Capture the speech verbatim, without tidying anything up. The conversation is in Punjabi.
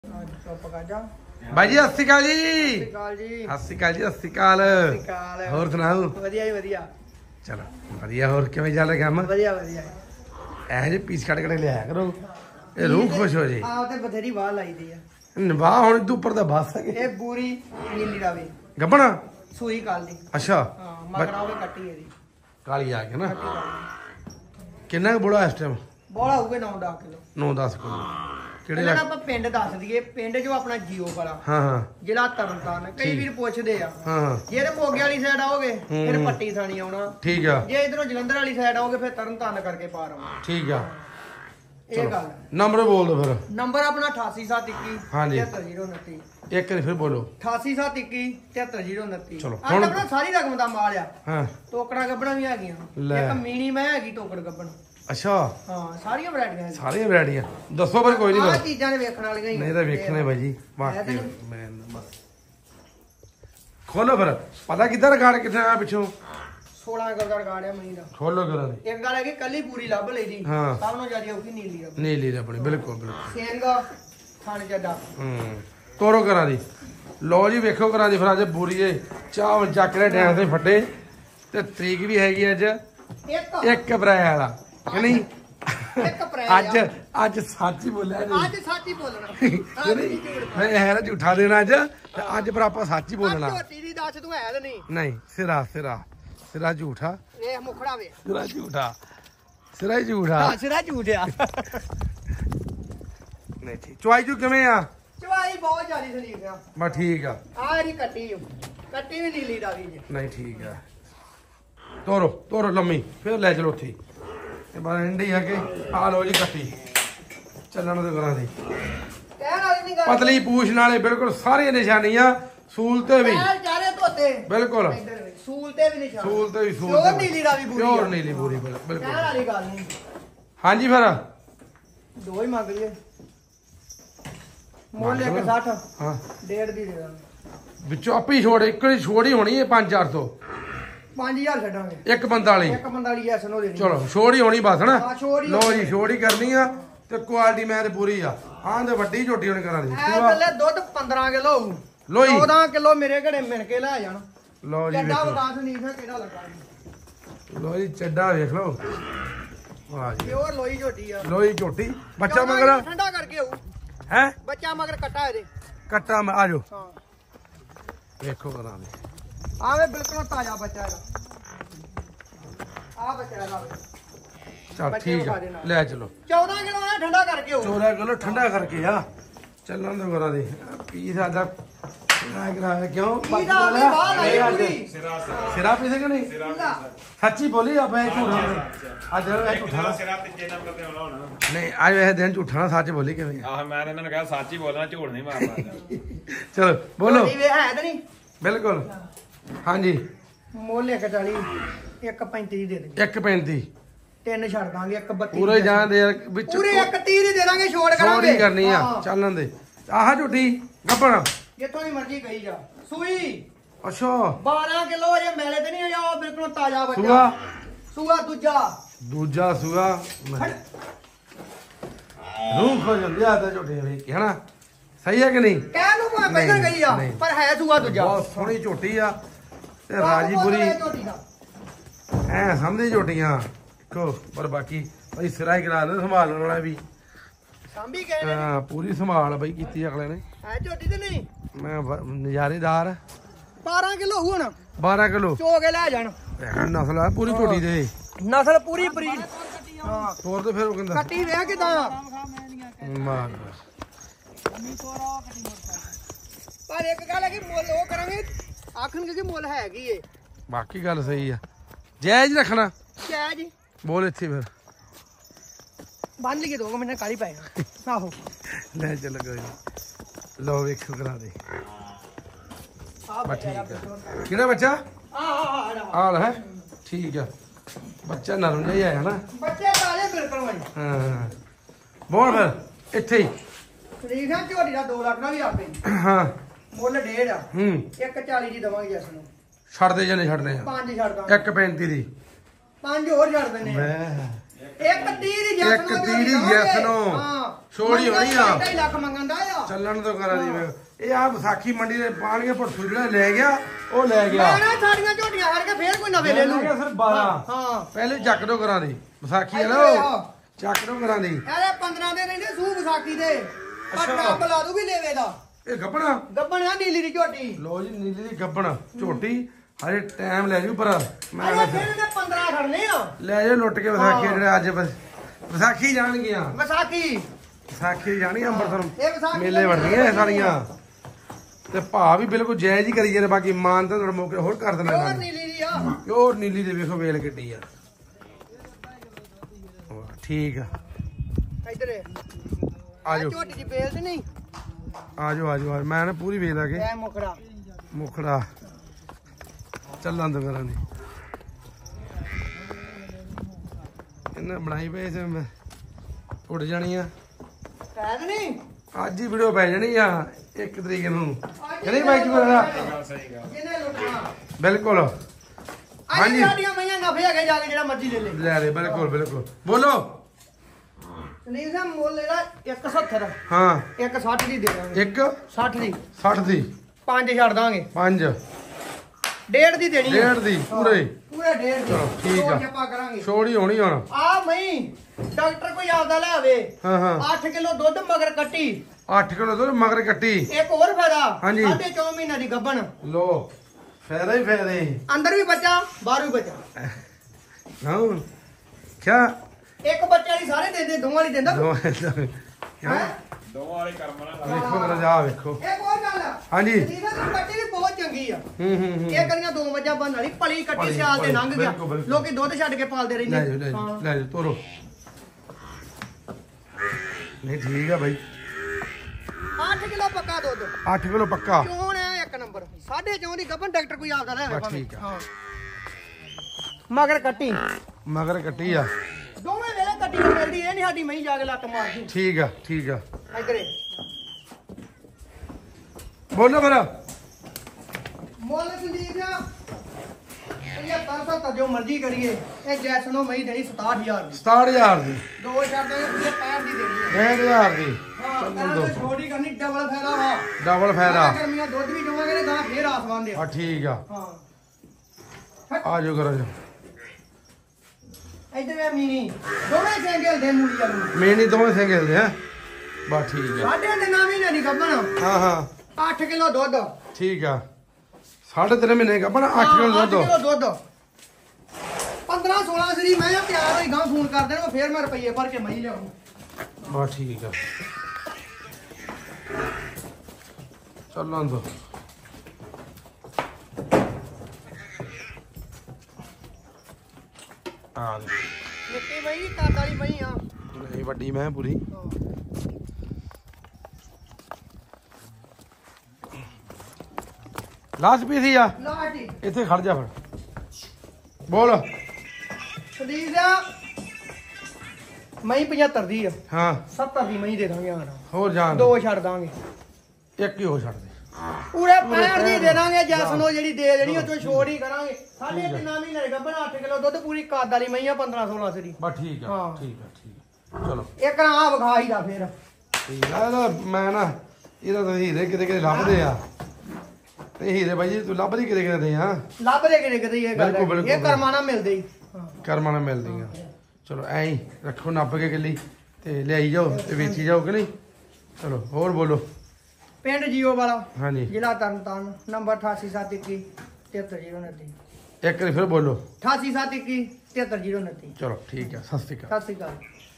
भाई जी सत श्री अकाल जी। सत श्री अकाल जी। सत श्री अकाल। होर सुनाओ। वधिया ही वधिया। चलो वधिया। होर किवें ਚੱਲ ਰਿਹਾ ਕੰਮ? वधिया वधिया। ਇਹ ਜੇ ਪੀਸ ਕੱਟ ਕੇ ਲਿਆਇਆ ਕਰੋ, ਇਹ ਰੂਹ ਖੁਸ਼ ਹੋ ਜੇ। ਆਹ ਤੇ ਬਥੇਰੀ ਬਾਹ ਲਾਈਦੀ ਆ। ਵਾਹ ਹੁਣ ਤੂੰ ਉੱਪਰ ਦਾ ਬਸ ਹੈ। ਇਹ ਪੂਰੀ ਨੀਲੀ ਰਾਵੀ ਗੱਬਣਾ ਸੂਈ ਕਾਲੀ। ਅੱਛਾ ਹਾਂ ਮਗਰਾਂ ਉਹ ਕੱਟੀ ਇਹਦੀ ਕਾਲੀ ਆ ਕੇ ਨਾ। ਕਿੰਨਾ ਕੁ ਬੋਲਾ ਇਸ ਟਾਈਮ? ਬੋਲਾ ਹੋਊਗਾ ਨੌ ਦਸ ਕਿਲੋ। ਨੌ ਦਸ ਕਿਲੋ। ਕਿਹੜੇ ਲੱਗ ਆਪਾਂ ਪਿੰਡ ਦੱਸ ਦਈਏ। ਪਿੰਡ ਜੋ ਆਪਣਾ ਜੀਓ ਵਾਲਾ। ਹਾਂ ਹਾਂ ਜ਼ਿਲ੍ਹਾ ਤਰਨਤਾਰਨ। ਕਈ ਵੀਰ ਪੁੱਛਦੇ ਆ। ਹਾਂ ਜੇ ਤੇ ਮੋਗੇ ਵਾਲੀ ਸਾਈਡ ਆਓਗੇ ਫਿਰ ਪੱਟੀ ਥਾਣੀ ਆਉਣਾ। ਠੀਕ ਆ। ਜੇ ਇਧਰੋਂ ਜਲੰਧਰ ਵਾਲੀ ਸਾਈਡ ਆਓਗੇ ਫਿਰ ਤਰਨਤਾਰਨ ਕਰਕੇ ਪਾਰ ਆਉਣਾ। ਠੀਕ ਆ। ਇਹ ਗੱਲ ਨੰਬਰ ਬੋਲ ਦੋ ਫਿਰ। ਨੰਬਰ ਆਪਣਾ ਅਠਾਸੀ ਸੱਤ ਇੱਕੀ ਤਿਹੱਤਰ ਜ਼ੀਰੋ ਉਨੱਤੀ। ਇੱਕ ਵਾਰੀ ਫਿਰ ਬੋਲੋ। ਅਠਾਸੀ ਸੱਤ ਇੱਕੀ ਤਿਹੱਤਰ ਜ਼ੀਰੋ ਉਨੱਤੀ। ਚਲੋ ਹੁਣ ਆਪਣਾ ਸਾਰੀ ਰਕਮ ਦਾ ਮਾਲ ਆ। ਹਾਂ ਟੋਕੜਾਂ ਗੱਬਣਾ ਵੀ ਹੈਗੀਆਂ। ਇੱਕ ਮੀਣੀ ਮੈਂ ਹੈਗੀ ਟੋਕੜ ਗੱਬਣ। ਅੱਛਾ ਹਾਂ ਸਾਰੀਆਂ ਵੈਰਾਈਟੀਆਂ ਸਾਰੀਆਂ ਵੈਰਾਈਟੀਆਂ ਦੱਸੋ ਪਰ ਕੋਈ ਨਹੀਂ। ਆਹ ਚੀਜ਼ਾਂ ਨੇ ਵੇਖਣ ਵਾਲੀਆਂ ਹੀ ਨਹੀਂ ਤਾਂ ਵੇਖਣੇ ਬਾਈ ਜੀ ਬਾਕੀ ਮੈਂ ਬਸ ਖੋਲੋ ਫਿਰ। ਪਤਾ ਕਿੱਧਰ ਰਿਕਾਰਡ ਕਿੱਥੇ ਆ ਪਿੱਛੋਂ? ਸੋਲਾਂ ਗੱਲ ਦਾ ਰਿਕਾਰਡ ਆ ਮਣੀ ਦਾ। ਖੋਲੋ ਕਰਾਂ ਦੀ। ਇੱਕ ਗੱਲ ਹੈ ਕਿ ਕੱਲੀ ਪੂਰੀ ਲੱਭ ਲਈ ਦੀ। ਹਾਂ ਸਭ ਨੂੰ ਜਿਆਦਾ ਔਖੀ ਨੀਲੀ ਰੱਬ। ਨੀਲੀ ਰੱਬਣੀ ਬਿਲਕੁਲ ਬਿਲਕੁਲ। ਸੇਨਗਾ ਖਾਣ ਚੱਡਾ। ਹੂੰ ਤੋਰੋ ਕਰਾਂ ਦੀ। ਲੋ ਜੀ ਵੇਖੋ ਕਰਾਂ ਦੀ ਫਿਰ ਅੱਜ ਬੂਰੀਏ ਚਾਹ ਚੱਕ ਲੈ ਟਾਈਮ ਤੇ ਫੱਟੇ ਤੇ ਤਰੀਕ ਵੀ ਹੈਗੀ ਅੱਜ ਇੱਕ ਇੱਕ ਅਪ੍ਰੈਲ ਵਾਲਾ ਕਿ ਨਹੀਂ? ਇੱਕ ਅਪ੍ਰੈਲ ਅੱਜ ਅੱਜ ਸੱਚ ਹੀ ਬੋਲਿਆ ਜੀ। ਅੱਜ ਸੱਚ ਹੀ ਬੋਲਣਾ। ਮੈਂ ਇਹ ਨਾ ਝੂਠਾ ਦੇਣਾ ਅੱਜ ਤੇ ਅੱਜ ਪਰ ਆਪਾਂ ਸੱਚ ਹੀ ਬੋਲਣਾ। ਝੋਟੀ ਦੀ ਦੱਸ ਤੂੰ ਹੈ ਨਹੀਂ। ਨਹੀਂ ਸਿਰਾ ਸਿਰਾ ਸਿਰਾ ਝੂਠਾ। ਵੇਖ ਮੁਖੜਾ ਵੇ। ਸਿਰਾ ਝੂਠਾ ਸਿਰਾ ਹੀ ਝੂਠਾ। ਹਾਂ ਸਿਰਾ ਝੂਠਿਆ। ਨਹੀਂ ਠੀਕ। ਚੁਆਈ ਚੂ ਕਿਵੇਂ ਆ? ਚਵਾਈ ਬਹੁਤ ਜ਼ਿਆਦੀ ਸਲੀਕ ਆ। ਬਸ ਠੀਕ ਆ। ਆਹ ਇਹਦੀ ਕੱਟੀ ਕੱਟੀ ਵੀ ਨੀਲੀ ਦਾ ਵੀ ਜੀ। ਨਹੀਂ ਠੀਕ ਆ। ਤੋਰੋ ਤੋਰੋ ਲੰਮੀ ਫਿਰ ਲੈ ਚਲੋ ਉੱਥੇ ਇਹ ਬਾਰ ਇੰਡੀ ਆ ਕੇ ਆ ਲੋ ਜੀ ਕੱਟੀ ਚੱਲਣ ਦੇ ਕਰਾਂ ਦੀ। ਕਹਿਣ ਵਾਲੀ ਨਹੀਂ ਗੱਲ। ਪਤਲੀ ਪੂਛ ਨਾਲੇ ਬਿਲਕੁਲ ਸਾਰੀਆਂ ਨਿਸ਼ਾਨੀਆਂ ਸੂਲ ਤੇ ਵੀ ਚਾਰੇ ਧੋਤੇ ਬਿਲਕੁਲ। ਸੂਲ ਤੇ ਵੀ ਨਿਸ਼ਾਨ। ਸੂਲ ਤੇ ਵੀ ਸੂਲ ਪਿਓਰ ਨੀਲੀ ਦਾ ਵੀ ਪੂਰੀ। ਪਿਓਰ ਨੀਲੀ ਪੂਰੀ ਬਿਲਕੁਲ। ਕਹਿਣ ਵਾਲੀ ਗੱਲ ਨਹੀਂ। ਹਾਂਜੀ ਫਿਰ ਦੋ ਹੀ ਮੰਗ ਲਈਏ। ਮੁੱਲ ਇੱਕ ਸੱਠ। ਹਾਂ ਡੇਢ ਦੀ ਦੇ ਦਾਂਗੇ। ਵਿੱਚੋਂ ਆਪੀ ਛੋੜ ਇੱਕ ਵਾਰੀ ਛੋੜ ਹੀ ਹੋਣੀ ਹੈ ਪੰਜ ਚਾਰ ਸੌ। ਪੰਜ ਹਜ਼ਾਰ ਛੱਡਾਂਗੇ। ਇੱਕ ਬੰਦਾ ਵਾਲੀ ਇੱਕ ਬੰਦਾ ਵਾਲੀ ਐਸ ਨੂੰ ਦੇਣੀ। ਚਲੋ ਛੋੜ ਹੀ ਹੋਣੀ ਬਸ ਨਾ। ਹਾਂ ਛੋੜ ਹੀ। ਲੋ ਜੀ ਛੋੜ ਹੀ ਕਰਨੀ ਆ ਤੇ ਕੁਆਲਿਟੀ ਮੈਂ ਤੇ ਪੂਰੀ ਆ। ਆਹ ਤੇ ਵੱਡੀ ਝੋਟੀ ਹੁਣ ਕਰਾਂ ਦੀ। ਇਹ ਥੱਲੇ ਦੁੱਧ ਪੰਦਰਾਂ ਕਿਲੋ ਹੋਊ। ਲੋ ਜੀ ਚੌਦਾਂ ਕਿਲੋ ਮੇਰੇ ਘਰੇ ਮਿਣ ਕੇ ਲੈ ਜਾਣ। ਲੋ ਜੀ ਚੱਡਾ ਵੇਖੋ। ਵਿਕਾਸ ਨਹੀਂ ਹੈ ਕਿਹੜਾ ਲੱਗਾ ਜੀ। ਲੋ ਜੀ ਚੱਡਾ ਵੇਖ ਲਓ। ਵਾਹ ਜੀ ਪਿਓਰ ਲੋਈ ਝੋਟੀ ਆ। ਲੋ ਜੀ ਝੋਟੀ ਬੱਚਾ ਮਗਰ ਠੰਡਾ ਕਰਕੇ ਆਊ। ਹੈ ਬੱਚਾ ਮਗਰ ਕੱਟਾ ਇਹਦੇ। ਕੱਟਾ ਆ ਜਾਓ ਹਾਂ ਵੇਖੋ ਕਰਾਂ ਦੇ। ਆਵੇ ਬਿਲਕੁਲ ਤਾਜ਼ਾ ਬੱਚਾ ਇਹਦਾ। ਆ ਬੱਚਾ ਇਹਦਾ। ਚਲ ਠੀਕ ਆ ਲੈ ਚਲੋ। ਚੌਦਾਂ ਕਿਲੋ ਆ ਠੰਡਾ ਕਰਕੇ ਆਊ। ਚੌਦਾਂ ਕਿਲੋ ਠੰਡਾ ਕਰਕੇ ਆ ਚੱਲਣ ਦੇ ਕਰਾਂ ਦੇ। ਪੀਸ ਆਦਾ ਕਿਰਾਇਆ ਕਿਰਾਇਆ ਕਿਉਂ ਸਿਰਾ ਪੀਸੇ ਕਿ ਨਹੀਂ? ਸੱਚੀ ਬੋਲੀ ਆਪਾਂ ਇਹ ਝੂਠਾ ਅੱਜ ਇਹ ਝੂਠਾ ਸਿਰਾ ਤੀਜੇ ਨੰਬਰ ਤੇ ਆਉਣਾ ਹੋਣਾ। ਨਹੀਂ ਅੱਜ ਇਹ ਦਿਨ ਝੂਠਾ ਨਾ ਸੱਚ ਬੋਲੀ ਕਿਵੇਂ? ਆਹ ਮੈਂ ਇਹਨਾਂ ਨੂੰ ਕਿਹਾ ਸੱਚ ਹੀ ਬੋਲਣਾ ਝੂਠ ਨਹੀਂ ਮਾਰਨਾ। ਚਲੋ ਬੋਲੋ। ਝੋਟੀ ਵੇ ਹੈ ਤੇ ਨਹੀਂ ਬਿਲਕੁਲ ਹਾਂਜੀ। ਮੁੱਲ ਇੱਕ ਚਾਲੀ ਇੱਕ ਪੈਂਤੀ ਦੀ ਦੇ ਦੇ। ਇੱਕ ਪੈਂਤੀ ਤਿੰਨ ਛੱਡ ਦਾਂਗੇ। ਇੱਕ ਬੱਤੀ ਪੂਰੇ ਜਾਣ ਦੇ ਯਾਰ ਵਿੱਚ ਪੂਰੇ ਇੱਕ ਤੀਹ ਦੀ ਦੇ ਦਾਂਗੇ। ਛੋੜ ਛੋੜ ਕਰਾਂਗੇ। ਹੀ ਕਰਨੀ ਆ ਚੱਲਣ ਦੇ। ਆਹ ਝੂਠੀ ਗੱਪਣ ਜਿੱਥੋਂ ਦੀ ਮਰਜ਼ੀ ਕਹੀ ਜਾ। ਸੂਈ ਅੱਛਾ ਬਾਰਾਂ ਕਿਲੋ ਅਜੇ ਮੈਲੇ ਤੇ ਨਹੀਂ ਆਇਆ। ਬਿਲਕੁਲ ਤਾਜ਼ਾ ਬੱਚਾ। ਸੂਆ ਸੂਆ ਦੂਜਾ ਦੂਜਾ ਸੂਆ ਰੂਹ ਖੋ ਜਾਂਦੀ ਆ ਤਾਂ ਝੋਟੀ ਵੇਖ ਕੇ ਹਨਾ। ਸਹੀ ਹੈ ਕਿ ਨਹੀਂ? ਕਹਿ ਨੂੰ ਮੈਂ ਪਹਿਲਾਂ ਕਹੀ ਆ ਪਰ ਹੈ ਸੂਆ ਦੂਜਾ। ਬਹੁਤ ਸੋਹਣੀ ਝੋਟੀ ਆ ਤੇ ਰਾਜੀਪੁਰੀ ਐ ਸਮਝੀ ਝੋਟੀਆਂ ਕੋ। ਪਰ ਬਾਕੀ ਭਾਈ ਸਿਰਾ ਹੀ ਕਰਾ ਦੇ ਸੰਭਾਲਣ ਵਾਲਾ ਵੀ। ਸਾਂਭੀ ਗਏ ਨੇ। ਹਾਂ ਪੂਰੀ ਸੰਭਾਲ ਬਈ ਕੀਤੀ ਅਗਲੇ ਨੇ। ਹੈ ਝੋਟੀ ਤੇ ਨਹੀਂ ਮੈਂ ਨਜ਼ਾਰੇਦਾਰ। ਬਾਰਾਂ ਕਿਲੋ ਹੁਣ ਬਾਰਾਂ ਕਿਲੋ ਚੋ ਕੇ ਲੈ ਜਾਣ। ਨਸਲ ਆ ਪੂਰੀ ਝੋਟੀ ਦੇ। ਨਸਲ ਪੂਰੀ ਬਰੀਡ। ਹਾਂ ਤੋਰ ਤੇ ਫਿਰ ਉਹ ਕਹਿੰਦਾ ਕੱਟੀ ਵੇਖ ਕਿਦਾਂ। ਮਾਰ ਪਰ ਇੱਕ ਗੱਲ ਹੈ ਕਿ ਮੁੱਲ ਉਹ ਕਰਾਂਗੇ ਆਖਣਗੇ ਕਿ ਮੁੱਲ ਹੈਗੀ ਏ। ਬਾਕੀ ਗੱਲ ਸਹੀ ਆ। ਜਾਇਜ਼ ਰੱਖਣਾ ਕਿਆ ਜੀ ਬੋਲ ਇੱਥੇ ਫਿਰ ਬੰਨ ਲਈਏ ਦੋ ਮਿੰਟ ਕਾਲੀ ਪੈ ਜਾਣਾ। ਆਹੋ ਲੈ ਚੱਲ ਕੋਈ ਲੋ ਵੇਖੋ ਕਰਾ ਦੇ। ਬਸ ਠੀਕ ਆ। ਕਿਹੜਾ ਬੱਚਾ? ਆਹ ਆਹ ਹੈ ਠੀਕ ਆ। ਬੱਚਾ ਨਰਮ ਜਿਹਾ ਹੈ ਨਾ। ਬੱਚੇ ਤਾਲੇ ਬਿਲਕੁਲ ਵਾਲੀ। ਹਾਂ ਬੋਲ ਫਿਰ ਇੱਥੇ ਹੀ। ਠੀਕ ਆ ਝੋਟੀ ਦਾ ਦੋ ਲੱਖ ਦਾ ਵੀ ਆਪੇ। ਹਾਂ ਮੁੱਲ ਡੇਢ ਆ। ਹੂੰ ਇੱਕ ਚਾਲੀ ਦੀ ਦਵਾਂਗੇ ਇਸ ਨੂੰ। ਛੱਡ ਦੇ ਜਾਂ ਨਹੀਂ ਛੱਡਦੇ ਆ? ਪੰਜ ਛੱਡ ਦਾਂਗੇ। ਇੱਕ ਪੈਂਤੀ ਦੀ ਪੰਜ ਹੋਰ ਛੱਡ ਦਿੰਨੇ ਆ। ਇੱਕ ਤੀਹ ਦੀ ਜੈਸ ਇੱਕ ਤੀਹ ਦੀ ਜੈਸ ਨੂੰ। ਹਾਂ ਛੋੜੀ ਹੋਣੀ ਆ। ਢਾਈ ਲੱਖ ਮੰਗਦਾ ਆ ਚੱਲਣ ਤੋਂ ਕਰਾਂ ਦੀ ਵੇਖ ਇਹ ਆ ਵਿਸਾਖੀ ਮੰਡੀ ਦੇ ਪਾਣਗੇ ਭੁੱਠੂ ਜਿਹੜਾ ਲੈ ਗਿਆ ਉਹ ਲੈ ਗਿਆ। ਮੈਂ ਨਾ ਸਾਡੀਆਂ ਝੋਟੀਆਂ ਹਰ ਕੇ ਫੇਰ ਕੋਈ ਨਵੇਂ ਲੈ ਲੂ ਲੈ ਗਿਆ ਸਿਰਫ ਬਾਰਾਂ। ਹਾਂ ਪਹਿਲੇ ਚੱਕ ਦੋ ਕਰਾਂ ਦੀ ਵਿਸਾਖੀ ਹੈ ਨਾ ਉਹ ਚੱਕ ਦੋ ਕਰਾਂ ਦੀ। ਇਹਦੇ ਪੰਦਰਾਂ ਦੇ ਰਹਿੰਦੇ ਸੂ ਵਿਸਾਖੀ ਦੇ ਪਰ ਟੱਪ ਲਾ ਦੂਗੀ ਲੇਵੇ ਦਾ। ਇਹ ਗੱਬਣਾ ਗੱਬਣ ਆ ਨੀਲੀ ਦੀ ਝੋਟੀ। ਲੋ ਜੀ ਨੀਲੀ ਦੀ ਗੱਬਣ ਝੋਟੀ ਹਜੇ ਟਾਈਮ ਲੈ ਜੂ ਪਰ ਮੈਂ ਅਰੇ ਫਿਰ ਇਹਦੇ ਪੰਦਰਾਂ ਖੜਨੇ ਆ। ਲੈ ਜਾ ਲੁੱਟ ਕੇ ਵਿਸਾਖੀ ਜਿਹੜੇ ਅੱਜ ਵਿਸ- ਵਿਸਾਖੀ ਜਾਣਗੀਆਂ ਵਿਸਾਖੀ ਵਿਸਾਖੀ ਜਾਣੀ ਅੰਮ੍ਰਿਤਸਰ ਇਹ ਵਿਸਾਖੀ ਮੇਲੇ ਵੜਦੀਆਂ ਇਹ ਸਾਰੀਆਂ ਤੇ ਭਾਅ ਵੀ ਬਿਲਕੁਲ ਜਾਇਜ਼ ਹੀ ਕਰੀ ਜਾਂਦੇ ਬਾਕੀ ਮਾਨ ਤਾਂ ਤੁਹਾਡੇ ਮੌਕੇ ਹੋਰ ਕਰ ਦੇਣਾ ਹੋਰ ਇਹਨਾਂ ਨੇ। ਨੀਲੀ ਦੀ ਆ। ਪਿਓਰ ਨੀਲੀ ਦੇ ਵੇਖੋ ਵੇਲ ਕਿੱਡੀ ਆ ਵਾਹ, ਠੀਕ ਆ ਇੱਧਰ ਆਜੋ ਝੋਟੀ ਦੀ ਬੇਲ ਤੇ ਨਹੀਂ ਆਜੋ ਆਜੋ ਆਜੋ ਮੈਂ ਨਾ ਪੂਰੀ ਵੇਚ ਲਾ ਕੇ ਐ ਮੁਖੜਾ ਮੁਖੜਾ ਚੱਲਾਂ ਤੋਂ ਕਰਾਂ ਦੀ ਇਹਨਾਂ ਬਣਾਈ ਪਈ ਸੀ ਮੈਂ ਉੱਡ ਜਾਣੀ ਆ ਕਹਿ ਨਹੀਂ ਅੱਜ ਹੀ ਵੀਡੀਓ ਪੈ ਜਾਣੀ ਆ ਇੱਕ ਤਰੀਕ ਨੂੰ ਕਹਿੰਦੇ ਬਾਈ ਕੀ ਬੋਲਣਾ ਸਹੀ ਗੱਲ ਜਿਹਨੇ ਲੁੱਟਣਾ ਬਿਲਕੁਲ ਅੱਜ ਹਾਂਜੀ। ਸਾਡੀਆਂ ਮਈਆਂ ਨਫੇ ਹੈਗੇ ਜਾ ਕੇ ਜਿਹੜਾ ਮਰਜ਼ੀ ਲੈ ਲੈ। ਲੈ ਲੈ ਬਿਲਕੁਲ ਬਿਲਕੁਲ ਬੋਲੋ ਸੰਦੀਪ ਸਾਹਿਬ ਮੁੱਲ ਇਹਦਾ ਇੱਕ ਸੱਤਰ ਹਾਂ ਇੱਕ ਸੱਠ ਦੀ ਦੇ ਦਾਂਗੇ। ਇੱਕ ਸੱਠ ਦੀ ਸੱਠ ਦੀ ਪੰਜ ਛੱਡ ਦਾਂਗੇ। ਪੰਜ ਡੇਢ ਦੀ ਦੇਣੀ ਆ। ਡੇਢ ਦੀ ਪੂਰੇ ਪੂਰੇ ਡੇਢ ਦੀ ਚਲੋ, ਠੀਕ ਆ। ਦੋ ਛੱਪਾ ਕਰਾਂਗੇ। ਛੋੜੀ ਹੋਣੀ ਹੁਣ ਆ ਮਈ ਡਾਕਟਰ ਕੋਈ ਆਪਦਾ ਲੈ ਆਵੇ ਹਾਂ ਹਾਂ ਅੱਠ ਕਿਲੋ ਦੁੱਧ ਮਗਰ ਕੱਟੀ ਅੱਠ ਕਿਲੋ ਦੁੱਧ ਮਗਰ ਕੱਟੀ ਇੱਕ ਹੋਰ ਫਾਇਦਾ ਹਾਂਜੀ। ਸਾਢੇ ਚੌ ਮਹੀਨਾ ਦੀ ਗੱਭਣ ਲੋ ਫਾਇਦਾ ਹੀ ਫਾਇਦਾ ਹੀ ਅੰਦਰ ਵੀ ਬੱਚਾ ਬਾਹਰ ਵੀ ਬੱਚਾ ਹਾਂ ਕਿਆ ਇੱਕ ਬੱਚੇ ਵਾਲੀ ਸਾਰੇ ਦਿੰਦੇ ਦੋਵਾਂ ਵਾਲੀ ਦਿੰਦਾ ਦੋ ਹੈਂ? ਦੋਵਾਂ ਵਾਲੇ ਕਰਮ ਨਾਲ ਵੇਖੋ ਮੇਰਾ ਜਾ ਵੇਖੋ ਇਹ ਬਹੁਤ ਗੱਲ ਆ ਹਾਂਜੀ। ਇਹਦਾ ਤਾਂ ਕੱਟੀ ਵੀ ਬਹੁਤ ਚੰਗੀ ਆ ਹੂੰ ਹੂੰ ਹੂੰ ਇਹ ਕਰੀਆਂ ਦੋ ਮੱਝਾਂ ਬੰਨ ਵਾਲੀ ਪਲੀ ਕੱਟੀ ਪਲੀ, ਸਿਆਲ ਤੇ ਪਲੀ, ਲੰਘ ਗਿਆ ਬਿਲਕੁਲ, ਬਿਲਕੁਲ। ਲੋਕੀ ਦੁੱਧ ਛੱਡ ਕੇ ਪਾਲਦੇ ਲੈ ਜਾ ਲੈ ਰਹਿੰਦੇ ਜਾ ਲੈ ਜਾ ਤੋਰੋ ਨਹੀਂ ਠੀਕ ਆ ਬਾਈ ਅੱਠ ਕਿਲੋ ਪੱਕਾ ਦੁੱਧ ਅੱਠ ਕਿਲੋ ਪੱਕਾ ਚੋਣ ਹੈ ਇੱਕ ਨੰਬਰ ਸਾਢੇ ਚੌਂ ਦੀ ਗੱਭਣ ਡਾਕਟਰ ਕੋਈ ਆਪਦਾ ਲੈ ਆਵੇ ਬਸ ਭਾਵੇਂ। ਠੀਕ ਆ। ਹਾਂ ਮਗਰ ਕੱਟੀ ਮਗਰ ਕੱਟੀ ਆ ਦੋਵੇਂ ਵੇਲੇ ਕੱਟੀ ਨੂੰ ਮਿਲਦੀ ਇਹ ਨਹੀਂ ਸਾਡੀ ਮਹੀਂ ਜਾ ਕੇ ਲੱਤ ਮਾਰਦੀ ਠੀਕ ਆ ਠੀਕ ਆ ਇਧਰੇ ਬੋਲੋ ਮੇਰਾ ਮੁੱਲ ਸੰਦੀਪ ਆ ਪੰਜੱਤਰ ਸੱਤਰ ਜੋ ਮਰਜ਼ੀ ਕਰੀਏ ਇਹ ਜੈਸਨੋ ਮਹੀਂ ਦੇਣੀ ਸਤਾਹਠ ਹਜ਼ਾਰ ਦੀ ਸਤਾਹਠ ਹਜ਼ਾਰ ਦੀ ਦੋ ਛੱਡ ਦੇ ਪੂਰੇ ਪੈਂਹਠ ਦੀ ਦੇਣੀ ਹੈ ਪੈਂਹਠ ਹਜ਼ਾਰ ਦੀ ਹਾਂ ਚੱਲੋ ਕਹਿੰਦਾ ਦੋ ਛੋਟੀ ਕਰਨੀ ਡਬਲ ਫਾਇਦਾ ਵਾ ਡਬਲ ਫਾਇਦਾ ਗਰਮੀਆਂ ਦੁੱਧ ਵੀ ਦਵਾਂਗੇ ਤੇ ਗਾਂ ਫੇਰ ਆਸਮਾਨ ਦੇ ਆ ਠੀਕ ਆ ਹਾਂ ਆ ਜਾਓ ਕਰੋ ਜੀ ਇਧਰ ਇਹ ਮੀਨੀ ਦੋਵੇਂ ਸਿੰਗਲ ਦੇ ਮੂਲੀ ਵਾਲੀ ਮੇਨੀ ਦੋਵੇਂ ਸਿੰਗਲ ਦੇ ਹੈ ਬਸ ਠੀਕ ਆ ਸਾਢੇ ਤਿੰਨ ਮਹੀਨੇ ਦੀ ਗੱਭਣ ਹਾਂ ਹਾਂ ਅੱਠ ਕਿਲੋ ਦੁੱਧ ਠੀਕ ਆ ਸਾਢੇ ਤਿੰਨ ਮਹੀਨੇ ਦਾ ਆਪਣਾ ਅੱਠ ਕਿਲੋ ਹਾਂ, ਅੱਠ ਦੁੱਧ ਕਿਲੋ ਦੁੱਧ ਪੰਦਰਾਂ ਸੋਲਾਂ ਸਰੀ ਮੈਂ ਕਿਹਾ ਤਿਆਰ ਹੋਈ ਗਾਂ ਫੋਨ ਕਰ ਦੇਣਾ ਫੇਰ ਮੈਂ ਰੁਪਈਏ ਭਰ ਕੇ ਮਈ ਲਿਆਉਂ ਬਸ ਠੀਕ ਆ ਚੱਲਾਂ ਦੋ ਆ ਨਿੱਕੀ ਮਈ ਕੱਦ ਵਾਲੀ ਮਈ ਆ ਨਹੀਂ ਵੱਡੀ ਮੈਂ ਪੂਰੀ ਲਾਸਟ ਪੀਸ ਹੀ ਆ ਲਾਟੀ ਇੱਥੇ ਖੜ ਜਾ ਫਿਰ ਬੋਲ ਸਦੀਕ ਆ ਮਈ ਪਝੱਤਰ ਦੀ ਆ ਹਾਂ ਸੱਤਰ ਦੀ ਮਈ ਦੇ ਦਾਂਗੇ ਯਾਰ ਹੋਰ ਜਾਣ ਦੋ ਛੱਡ ਦਾਂਗੇ ਇੱਕ ਹੀ ਹੋ ਛੱਡ ਦੇ ਪੂਰੇ ਪੈਂਹਠ ਦੀ ਦੇ ਦਾਂਗੇ ਜੈਸਨੋ ਜਿਹੜੀ ਦੇ ਦੇਣੀ ਉਹ ਚੋਂ ਛੋੜ ਹੀ ਕਰਾਂਗੇ ਸਾਢੇ ਤਿੰਨ ਮਹੀਨੇ ਦੇ ਗੱਭਣ ਅੱਠ ਕਿਲੋ ਦੁੱਧ ਪੂਰੀ ਕੱਦ ਵਾਲੀ ਮਈ ਆ ਪੰਦਰਾਂ ਸੋਲਾਂ ਸਰੀ ਬਸ ਠੀਕ ਆ ਹਾਂ। ਠੀਕ ਆ ਠੀਕ ਆ ਚਲੋ ਇੱਕ ਨਾ ਆ ਵਿਖਾ ਹੀ ਦਾ ਫੇਰ ਠੀਕ ਆ ਇਹਦਾ ਮੈਂ ਨਾ ਇਹਦਾ ਤਾਂ ਹੀਰੇ ਕਿਤੇ ਕਿਤੇ ਲੱਭਦੇ ਆ ਤੇ ਹੀਰੇ ਬਾਈ ਜੀ ਤੂੰ ਲੱਭਦੀ ਕਿਤੇ ਕਿਤੇ ਦੇ ਆ ਲੱਭਦੇ ਕਿਤੇ ਕਿਤੇ ਇਹ ਗੱਲ ਬਿਲਕੁਲ, ਹੈ। ਬਿਲਕੁਲ। ਇਹ ਕਰਮਾਨਾ ਮਿਲਦੇ ਹੀ ਹਾਂ ਕਰਮਾਂ ਨਾਲ ਮਿਲਦੀਆਂ ਚਲੋ ਐਂ ਹੀ ਰੱਖੋ ਨੱਪ ਕੇ ਕਿੱਲੀ ਤੇ ਲਿਆਈ ਜਾਓ ਤੇ ਵੇਚੀ ਜਾਓ ਕਿ ਨਹੀਂ ਚਲੋ ਹੋਰ ਬੋਲੋ ਪਿੰਡ ਜੀਓ ਵਾਲਾ ਹਾਂਜੀ ਜ਼ਿਲ੍ਹਾ ਤਰਨਤਾਰਨ ਨੰਬਰ ਅਠਾਸੀ ਸੱਤ ਇੱਕੀ ਤੇਹੱਤਰ ਜ਼ੀਰੋ ਉਨੱਤੀ ਇੱਕ ਵਾਰੀ ਫਿਰ ਬੋਲੋ ਅਠਾਸੀ ਸੱਤ ਇੱਕੀ ਤੇਹੱਤਰ ਜ਼ੀਰੋ ਉਨੱਤੀ ਚਲੋ ਠੀਕ ਆ ਸਤਿ ਸ਼੍ਰੀ ਅਕਾਲ ਸਤਿ ਸ਼੍ਰੀ ਅਕਾਲ